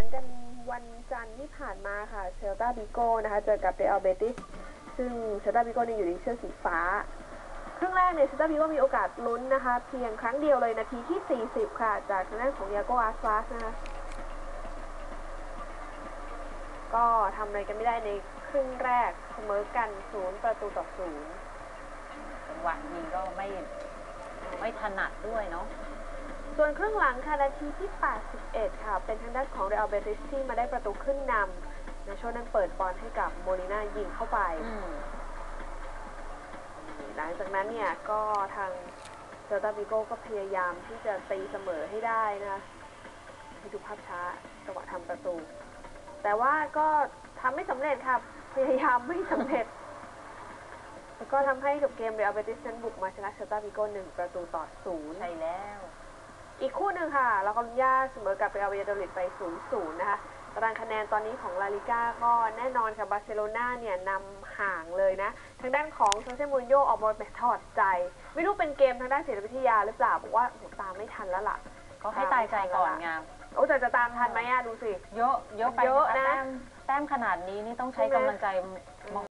กันวันจันทร์ที่ผ่านมาค่ะเซลตาบิโก้นะคะเจอกับเรอัลเบติสซึ่งเซลตาบิโก้เนี่ยอยู่ในเสื้อสีฟ้าครึ่งแรกเนี่ยเซลตาบิโก้มีโอกาสลุ้นนะคะเพียงครั้งเดียวเลยนาทีที่ 40 ค่ะจากทางด้านของยาโกอาสฟาสนะคะก็ทำอะไรกันไม่ได้ในครึ่งแรกเสมอกัน0-0 จังหวะยิงก็ไม่ถนัดด้วยเนาะส่วนครึ่งหลังค่ะนาทีที่ 81 ค่ะเป็นทางด้านของเรอัลเบติสที่มาได้ประตูขึ้นนำในช่วงนั้นเปิดบอลให้กับโมลิน่ายิงเข้าไปหลังจากนั้นเนี่ยก็ทางเซลตาบิโก้ก็พยายามที่จะตีเสมอให้ได้นะให้ดูภาพช้าจังหวะทำประตูแต่ว่าก็ทำไม่สำเร็จค่ะพยายามไม่สำเร็จแล้วก็ทำให้จบเกมเรอัลเบติสนั้นบุกมาชนะเซลตาบิโก้1-0 ใช่แล้วอีกคู่หนึ่งค่ะลาคอรุญญาเสมอกับเรอัลวาลาโดลิดไป0-0นะคะตารางคะแนนตอนนี้ของลาลิก้าก็แน่นอนค่ะบาร์เซโลนาเนี่ยนำห่างเลยนะทางด้านของโซเซมูรินโญ่ออกมาแบบถอดใจไม่รู้เป็นเกมทางด้านจิตวิทยาหรือเปล่าบอกว่าตามไม่ทันแล้วล่ะก็ให้ตายใจก่อนไงโอ้แต่จะตามทันไหมอะดูสิเยอะไปเยอะนะแต้มขนาดนี้นี่ต้องใช้กำลังใจม